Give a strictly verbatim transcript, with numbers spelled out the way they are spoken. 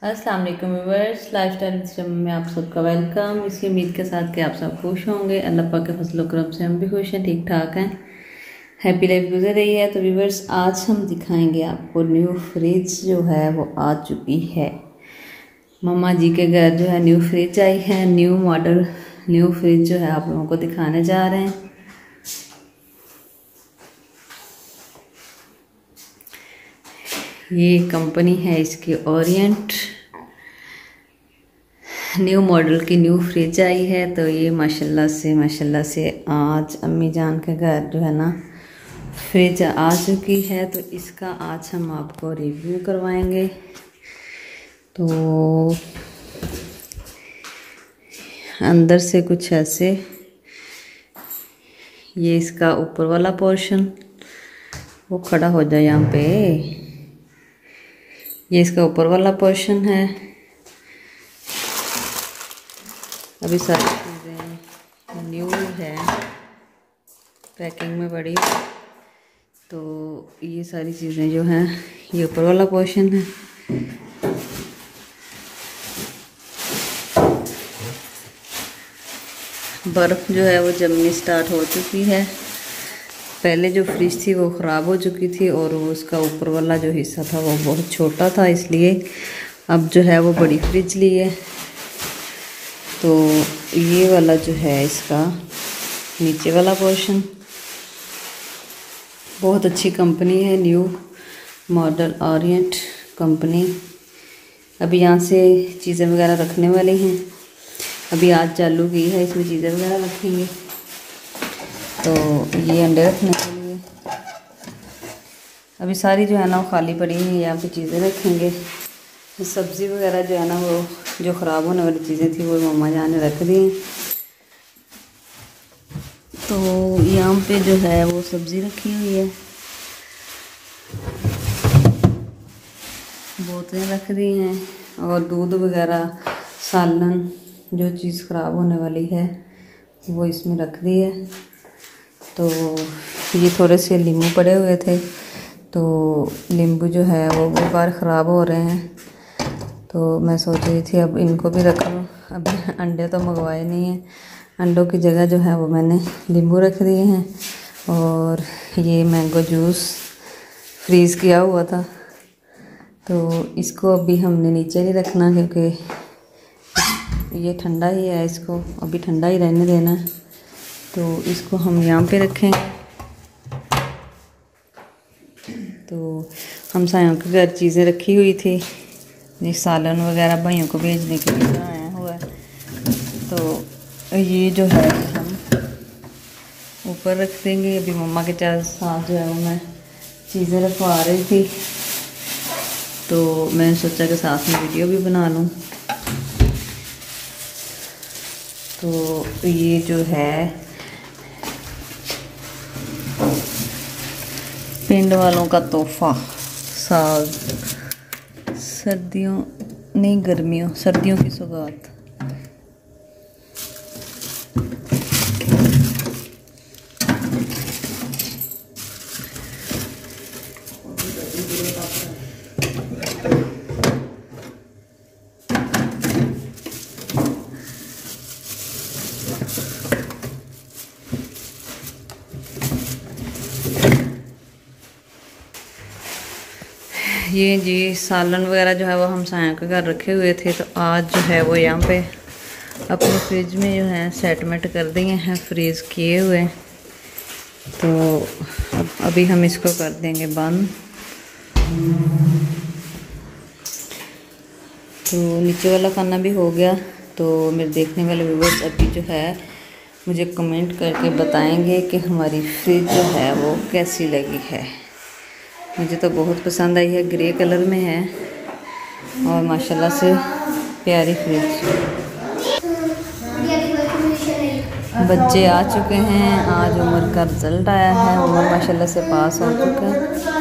अस्सलाम वालेकुम viewers, lifestyle with में आप सबका वेलकम। इसी उम्मीद के साथ कि आप सब खुश होंगे। अल्लाह पाक के फजल करम से हम भी खुश हैं, ठीक ठाक हैं, हैप्पी लाइफ गुजर रही है। तो व्यूअर्स, आज हम दिखाएंगे आपको न्यू फ्रिज जो है वो आ चुकी है। मम्मा जी के घर जो है न्यू फ्रिज आई है, न्यू मॉडल न्यू फ्रिज जो है आप लोगों को दिखाने जा रहे हैं। ये कंपनी है इसकी ओरिएंट। न्यू मॉडल की न्यू फ्रिज आई है। तो ये माशाल्लाह से माशाल्लाह से आज अम्मी जान के घर जो है ना फ्रिज आ चुकी है। तो इसका आज हम आपको रिव्यू करवाएंगे। तो अंदर से कुछ ऐसे, ये इसका ऊपर वाला पोर्शन, वो खड़ा हो जाए यहाँ पे, ये इसका ऊपर वाला पोर्शन है। अभी सारी चीज़ें न्यू है, पैकिंग में पड़ी। तो ये सारी चीज़ें जो हैं ये ऊपर वाला पोर्शन है। बर्फ़ जो है वो जमनी स्टार्ट हो चुकी है। पहले जो फ्रिज थी वो ख़राब हो चुकी थी और वो उसका ऊपर वाला जो हिस्सा था वो बहुत छोटा था, इसलिए अब जो है वो बड़ी फ्रिज ली है। तो ये वाला जो है इसका नीचे वाला पोर्शन, बहुत अच्छी कंपनी है, न्यू मॉडल ओरिएंट कंपनी। अभी यहाँ से चीज़ें वगैरह रखने वाली हैं। अभी आज चालू की है, इसमें चीज़ें वगैरह रखेंगे। तो ये अंडे रखने के लिए अभी सारी जो है ना वो खाली पड़ी है, यहाँ पे चीज़ें रखेंगे। सब्ज़ी वगैरह जो है ना वो जो ख़राब होने वाली चीज़ें थी वो मम्मा जान ने रख दी। तो यहाँ पे जो है वो सब्ज़ी रखी हुई है, बोतलें रख दी हैं और दूध वगैरह, सालन, जो चीज़ ख़राब होने वाली है वो इसमें रख दी है। तो ये थोड़े से नींबू पड़े हुए थे, तो नींबू जो है वो बहुत बार ख़राब हो रहे हैं। तो मैं सोच रही थी अब इनको भी रख लूँ। अभी अंडे तो मंगवाए नहीं हैं, अंडों की जगह जो है वो मैंने नींबू रख दिए हैं। और ये मैंगो जूस फ्रीज़ किया हुआ था, तो इसको अभी हमने नीचे नहीं रखना क्योंकि ये ठंडा ही है, इसको अभी ठंडा ही रहने देना है। तो इसको हम यहाँ पे रखेंगे। तो हम सायों के घर चीज़ें रखी हुई थी, ये सालन वगैरह भाइयों को भेजने के लिए बनाया हुआ है। तो ये जो है हम ऊपर रख देंगे। अभी मम्मा के चार साथ जो है वो मैं चीज़ें रखवा रही थी, तो मैंने सोचा कि साथ में वीडियो भी बना लूँ। तो ये जो है पिंड वालों का तोहफा, साग, सर्दियों नहीं गर्मियों सर्दियों की सौगात। ये जी सालन वगैरह जो है वो हम साया के घर रखे हुए थे, तो आज जो है वो यहाँ पे अपने फ्रिज में जो है सेटमेंट कर दिए हैं, फ्रीज़ किए हुए। तो अब अभी हम इसको कर देंगे बंद। तो नीचे वाला खाना भी हो गया। तो मेरे देखने वाले व्यूअर्स अभी जो है मुझे कमेंट करके बताएंगे कि हमारी फ्रिज जो है वो कैसी लगी है। मुझे तो बहुत पसंद आई है, ग्रे कलर में है और माशाल्लाह से प्यारी फ्रिज। बच्चे आ चुके हैं, आज उमर का रिज़ल्ट आया है, उमर माशाल्लाह से पास हो चुका है।